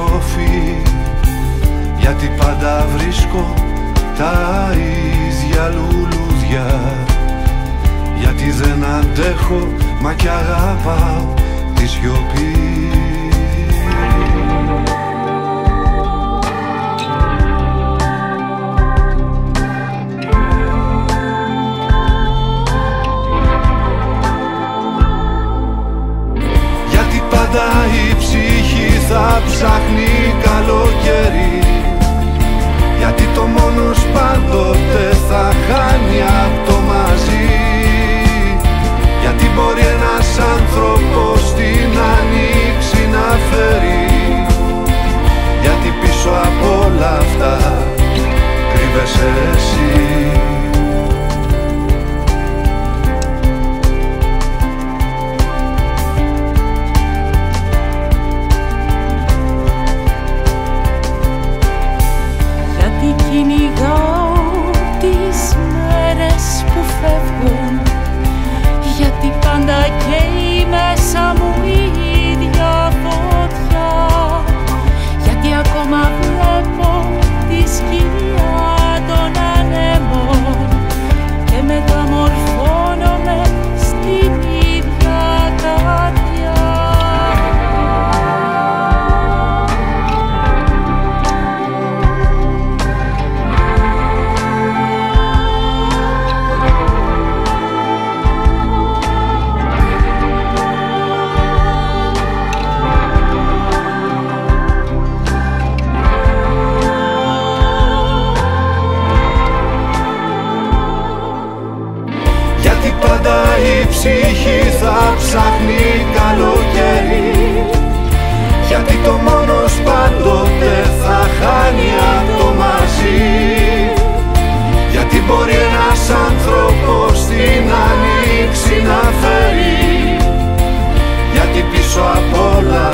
τροφή, γιατί πάντα βρίσκω τα ίδια λουλούδια, γιατί δεν αντέχω μα κι αγαπάω τη σιωπή. Γιατί πάντα η ψυχή θα ψάχνει καλοκαίρι, γιατί το μόνος πάντοτε θα χάνει απ' το μαζί, γιατί μπορεί ένας άνθρωπος την άνοιξη να φέρει, γιατί πίσω από όλα αυτά κρύβεσαι εσύ. Κυνηγάω τις μέρες που φεύγουν, γιατί πάντα καίει μέσα μου η ίδια φωτιά, γιατί ακόμα βλέπω τη σκιά των ανέμων και μεταμορφώνομαι στην ίδια καρδιά. Γιατί πάντα η ψυχή θα ψάχνει καλοκαίρι, γιατί το μόνος πάντοτε θα χάνει απ' το μαζί, γιατί μπορεί ένας άνθρωπος την άνοιξη να φέρει, γιατί πίσω απ' όλα